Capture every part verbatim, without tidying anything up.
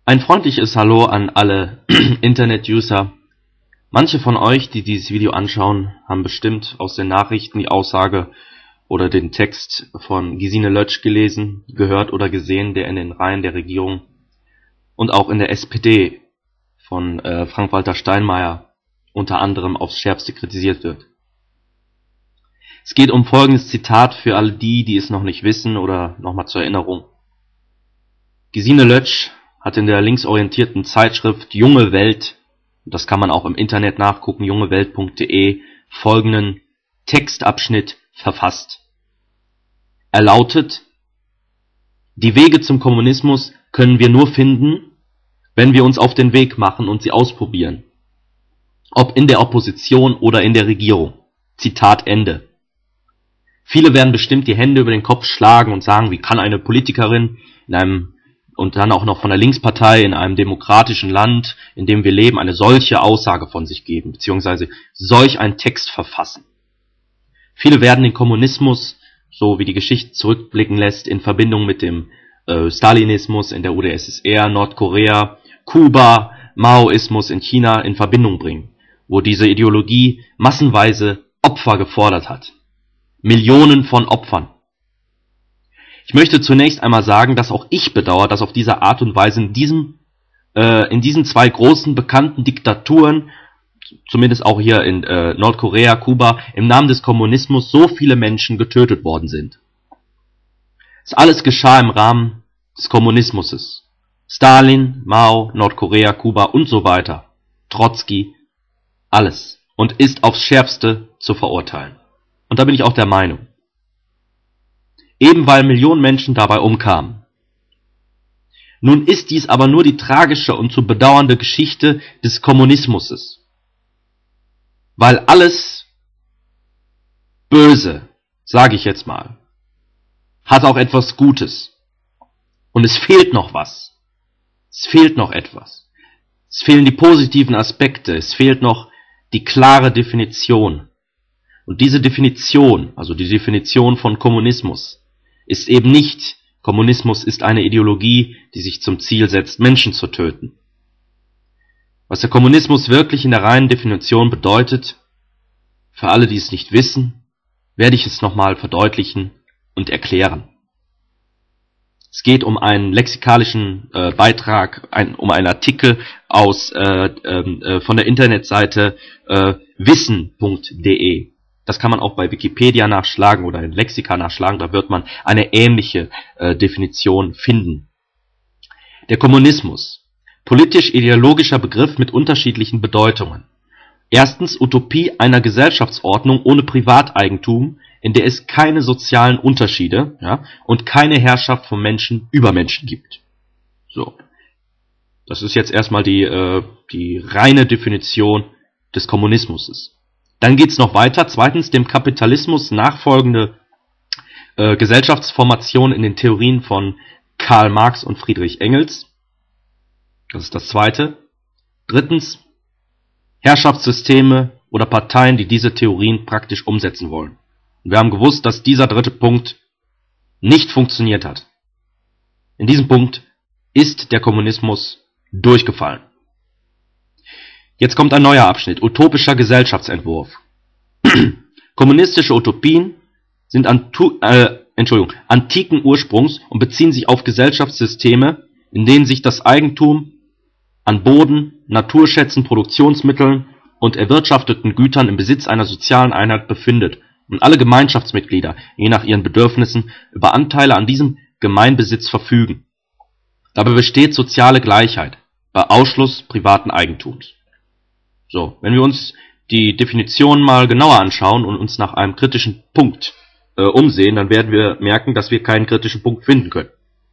Ein freundliches Hallo an alle Internet-User. Manche von euch, die dieses Video anschauen, haben bestimmt aus den Nachrichten die Aussage oder den Text von Gesine Lötsch gelesen, gehört oder gesehen, der in den Reihen der Regierung und auch in der S P D von äh, Frank-Walter Steinmeier unter anderem aufs Schärfste kritisiert wird. Es geht um folgendes Zitat für alle die, die es noch nicht wissen oder nochmal zur Erinnerung. Gesine Lötsch hat in der linksorientierten Zeitschrift Junge Welt, und das kann man auch im Internet nachgucken, jungewelt punkt de, folgenden Textabschnitt verfasst. Er lautet: Die Wege zum Kommunismus können wir nur finden, wenn wir uns auf den Weg machen und sie ausprobieren. Ob in der Opposition oder in der Regierung. Zitat Ende. Viele werden bestimmt die Hände über den Kopf schlagen und sagen, wie kann eine Politikerin in einem und dann auch noch von der Linkspartei in einem demokratischen Land, in dem wir leben, eine solche Aussage von sich geben, beziehungsweise solch einen Text verfassen. Viele werden den Kommunismus, so wie die Geschichte zurückblicken lässt, in Verbindung mit dem äh, Stalinismus in der U d S S R, Nordkorea, Kuba, Maoismus in China in Verbindung bringen, wo diese Ideologie massenweise Opfer gefordert hat. Millionen von Opfern. Ich möchte zunächst einmal sagen, dass auch ich bedauere, dass auf diese Art und Weise in diesem, äh, in diesen zwei großen bekannten Diktaturen, zumindest auch hier in äh, Nordkorea, Kuba, im Namen des Kommunismus so viele Menschen getötet worden sind. Das alles geschah im Rahmen des Kommunismus. Stalin, Mao, Nordkorea, Kuba und so weiter. Trotzki, alles. Und ist aufs Schärfste zu verurteilen. Und da bin ich auch der Meinung. Eben weil Millionen Menschen dabei umkamen. Nun ist dies aber nur die tragische und zu bedauernde Geschichte des Kommunismus. Weil alles Böse, sage ich jetzt mal, hat auch etwas Gutes. Und es fehlt noch was. Es fehlt noch etwas. Es fehlen die positiven Aspekte. Es fehlt noch die klare Definition. Und diese Definition, also die Definition von Kommunismus, ist eben nicht, Kommunismus ist eine Ideologie, die sich zum Ziel setzt, Menschen zu töten. Was der Kommunismus wirklich in der reinen Definition bedeutet, für alle, die es nicht wissen, werde ich es nochmal verdeutlichen und erklären. Es geht um einen lexikalischen äh, Beitrag, ein, um einen Artikel aus äh, äh, von der Internetseite äh, wissen punkt de. Das kann man auch bei Wikipedia nachschlagen oder in Lexika nachschlagen, da wird man eine ähnliche äh, Definition finden. Der Kommunismus. Politisch-ideologischer Begriff mit unterschiedlichen Bedeutungen. Erstens Utopie einer Gesellschaftsordnung ohne Privateigentum, in der es keine sozialen Unterschiede, ja, und keine Herrschaft von Menschen über Menschen gibt. So. Das ist jetzt erstmal die, äh, die reine Definition des Kommunismus. Dann geht's noch weiter. Zweitens, dem Kapitalismus nachfolgende äh, Gesellschaftsformation in den Theorien von Karl Marx und Friedrich Engels. Das ist das Zweite. Drittens, Herrschaftssysteme oder Parteien, die diese Theorien praktisch umsetzen wollen. Und wir haben gewusst, dass dieser dritte Punkt nicht funktioniert hat. In diesem Punkt ist der Kommunismus durchgefallen. Jetzt kommt ein neuer Abschnitt, utopischer Gesellschaftsentwurf. Kommunistische Utopien sind antu äh, Entschuldigung, antiken Ursprungs und beziehen sich auf Gesellschaftssysteme, in denen sich das Eigentum an Boden, Naturschätzen, Produktionsmitteln und erwirtschafteten Gütern im Besitz einer sozialen Einheit befindet und alle Gemeinschaftsmitglieder, je nach ihren Bedürfnissen, über Anteile an diesem Gemeinbesitz verfügen. Dabei besteht soziale Gleichheit bei Ausschluss privaten Eigentums. So, wenn wir uns die Definition mal genauer anschauen und uns nach einem kritischen Punkt äh, umsehen, dann werden wir merken, dass wir keinen kritischen Punkt finden können.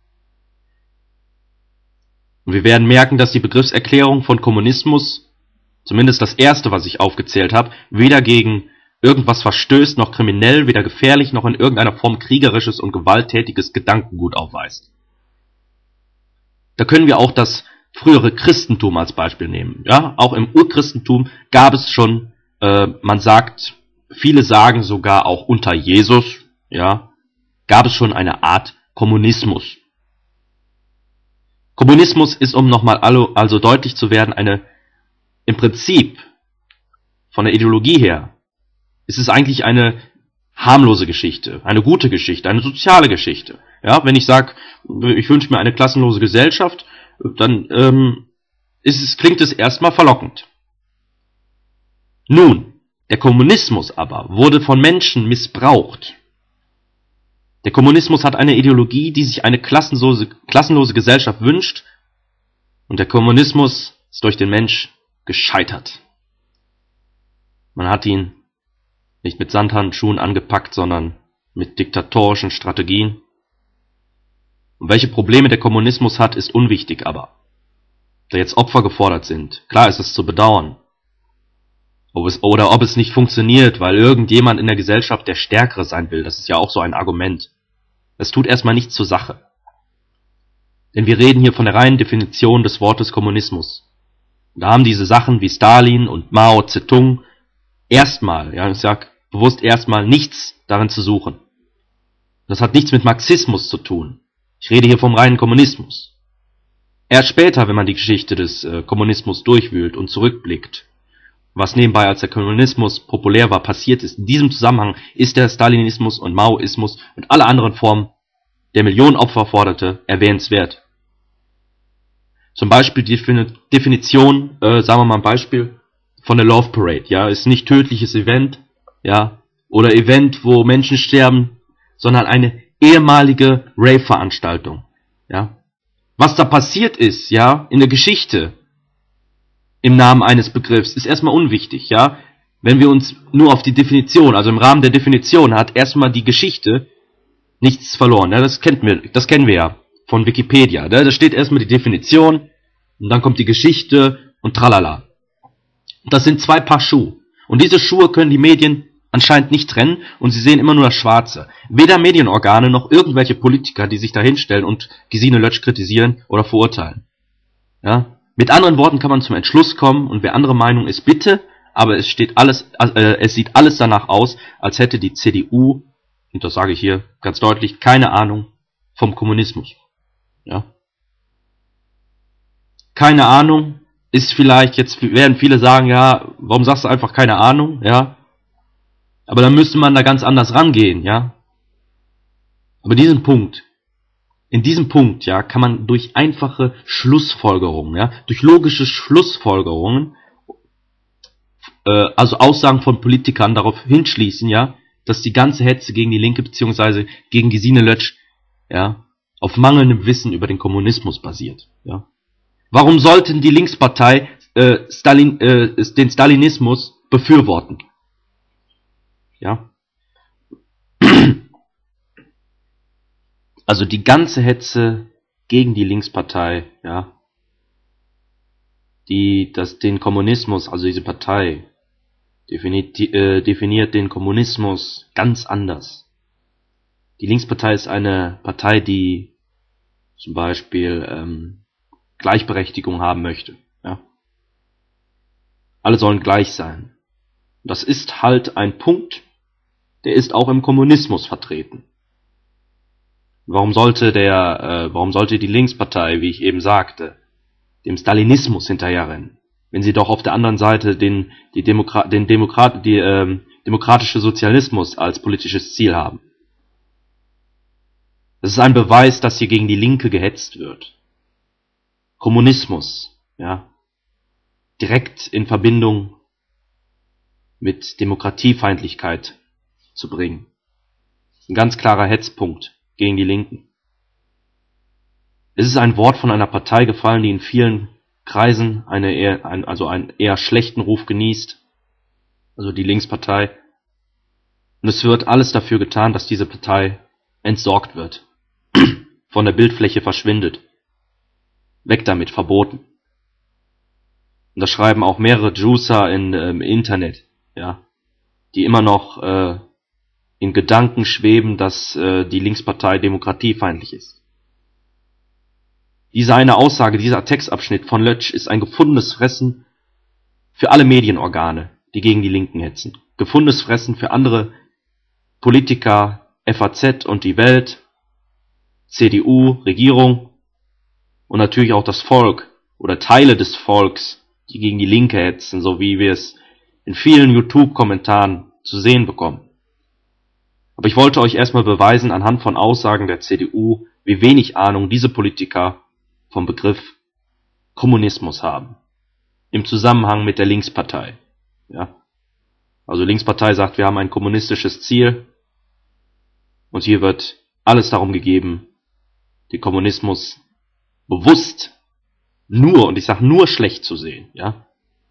Und wir werden merken, dass die Begriffserklärung von Kommunismus, zumindest das erste, was ich aufgezählt habe, weder gegen irgendwas verstößt, noch kriminell, weder gefährlich, noch in irgendeiner Form kriegerisches und gewalttätiges Gedankengut aufweist. Da können wir auch das frühere Christentum als Beispiel nehmen. Ja, auch im Urchristentum gab es schon, äh, man sagt, viele sagen sogar auch unter Jesus, ja, gab es schon eine Art Kommunismus. Kommunismus ist, um nochmal also deutlich zu werden, eine im Prinzip von der Ideologie her ist es eigentlich eine harmlose Geschichte, eine gute Geschichte, eine soziale Geschichte. Ja, wenn ich sage, ich wünsche mir eine klassenlose Gesellschaft, dann ähm, ist es, klingt es erstmal verlockend. Nun, der Kommunismus aber wurde von Menschen missbraucht. Der Kommunismus hat eine Ideologie, die sich eine klassenlose, klassenlose Gesellschaft wünscht, und der Kommunismus ist durch den Mensch gescheitert. Man hat ihn nicht mit Samthandschuhen angepackt, sondern mit diktatorischen Strategien. Und welche Probleme der Kommunismus hat, ist unwichtig, aber da jetzt Opfer gefordert sind, klar ist es zu bedauern. Ob es, oder ob es nicht funktioniert, weil irgendjemand in der Gesellschaft der Stärkere sein will, das ist ja auch so ein Argument. Das tut erstmal nichts zur Sache. Denn wir reden hier von der reinen Definition des Wortes Kommunismus. Und da haben diese Sachen wie Stalin und Mao Zedong erstmal, ja, ich sag bewusst erstmal, nichts darin zu suchen. Das hat nichts mit Marxismus zu tun. Ich rede hier vom reinen Kommunismus. Erst später, wenn man die Geschichte des äh, Kommunismus durchwühlt und zurückblickt, was nebenbei, als der Kommunismus populär war, passiert ist, in diesem Zusammenhang ist der Stalinismus und Maoismus und alle anderen Formen, der Millionen Opfer forderte, erwähnenswert. Zum Beispiel die Definition, äh, sagen wir mal ein Beispiel, von der Love Parade, ja, ist nicht tödliches Event, ja, oder Event, wo Menschen sterben, sondern eine ehemalige Rave-Veranstaltung, ja. Was da passiert ist, ja, in der Geschichte, im Namen eines Begriffs, ist erstmal unwichtig, ja. Wenn wir uns nur auf die Definition, also im Rahmen der Definition, hat erstmal die Geschichte nichts verloren, ja, das kennt wir, das kennen wir ja von Wikipedia, da steht erstmal die Definition und dann kommt die Geschichte und tralala. Das sind zwei Paar Schuhe. Und diese Schuhe können die Medien anscheinend nicht trennen und sie sehen immer nur das Schwarze. Weder Medienorgane noch irgendwelche Politiker, die sich da hinstellen und Gesine Lötsch kritisieren oder verurteilen. Ja? Mit anderen Worten kann man zum Entschluss kommen, und wer andere Meinung ist, bitte, aber es steht alles, äh, es sieht alles danach aus, als hätte die C D U, und das sage ich hier ganz deutlich, keine Ahnung vom Kommunismus. Ja? Keine Ahnung. Ist vielleicht, jetzt werden viele sagen, ja, warum sagst du einfach keine Ahnung, ja? Aber dann müsste man da ganz anders rangehen, ja? Aber diesen Punkt, in diesem Punkt, ja, kann man durch einfache Schlussfolgerungen, ja, durch logische Schlussfolgerungen, äh, also Aussagen von Politikern darauf hinschließen, ja, dass die ganze Hetze gegen die Linke bzw. gegen Gesine Lötsch, ja, auf mangelndem Wissen über den Kommunismus basiert, ja. Warum sollten die Linkspartei äh, Stalin, äh, den Stalinismus befürworten? Ja. Also die ganze Hetze gegen die Linkspartei, ja, die das den Kommunismus, also diese Partei, definiert, äh, definiert den Kommunismus ganz anders. Die Linkspartei ist eine Partei, die zum Beispiel ähm, Gleichberechtigung haben möchte. Ja. Alle sollen gleich sein. Das ist halt ein Punkt, der ist auch im Kommunismus vertreten. Warum sollte der, äh, warum sollte die Linkspartei, wie ich eben sagte, dem Stalinismus hinterherrennen, wenn sie doch auf der anderen Seite den, die Demokra den Demokrat die, ähm, demokratische Sozialismus als politisches Ziel haben? Das ist ein Beweis, dass hier gegen die Linke gehetzt wird. Kommunismus, ja, direkt in Verbindung mit Demokratiefeindlichkeit zu bringen. Ein ganz klarer Hetzpunkt gegen die Linken. Es ist ein Wort von einer Partei gefallen, die in vielen Kreisen eine eher, ein, also einen eher schlechten Ruf genießt, also die Linkspartei. Und es wird alles dafür getan, dass diese Partei entsorgt wird, von der Bildfläche verschwindet. Weg damit, verboten. Und das schreiben auch mehrere Juicer in, äh, im Internet, ja, die immer noch äh, in Gedanken schweben, dass äh, die Linkspartei demokratiefeindlich ist. Diese eine Aussage, dieser Textabschnitt von Lötsch ist ein gefundenes Fressen für alle Medienorgane, die gegen die Linken hetzen. Gefundenes Fressen für andere Politiker, F A Z und die Welt, C D U, Regierung und natürlich auch das Volk oder Teile des Volks, die gegen die Linke hetzen, so wie wir es in vielen YouTube-Kommentaren zu sehen bekommen. Aber ich wollte euch erstmal beweisen anhand von Aussagen der C D U, wie wenig Ahnung diese Politiker vom Begriff Kommunismus haben. Im Zusammenhang mit der Linkspartei. Ja. Also Linkspartei sagt, wir haben ein kommunistisches Ziel und hier wird alles darum gegeben, den Kommunismus bewusst nur, und ich sage nur schlecht zu sehen, ja,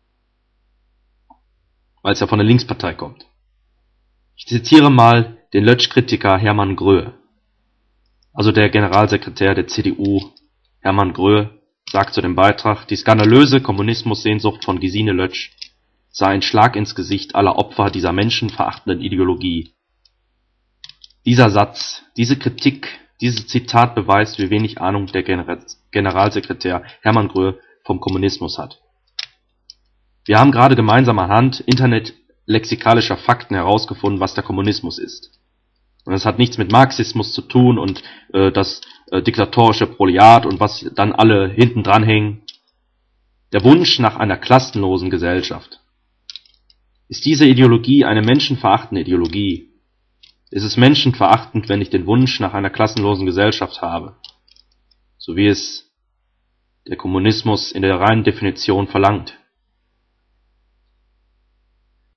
weil es ja von der Linkspartei kommt. Ich zitiere mal den Lötsch-Kritiker Hermann Gröhe. Also der Generalsekretär der C D U, Hermann Gröhe, sagt zu dem Beitrag, die skandalöse Kommunismussehnsucht von Gesine Lötsch sei ein Schlag ins Gesicht aller Opfer dieser menschenverachtenden Ideologie. Dieser Satz, diese Kritik, dieses Zitat beweist, wie wenig Ahnung der Gener- Generalsekretär Hermann Gröhe vom Kommunismus hat. Wir haben gerade gemeinsam anhand internetlexikalischer Fakten herausgefunden, was der Kommunismus ist. Und es hat nichts mit Marxismus zu tun und äh, das äh, diktatorische Proletariat und was dann alle hinten dran hängen. Der Wunsch nach einer klassenlosen Gesellschaft. Ist diese Ideologie eine menschenverachtende Ideologie? Ist es menschenverachtend, wenn ich den Wunsch nach einer klassenlosen Gesellschaft habe? So wie es der Kommunismus in der reinen Definition verlangt.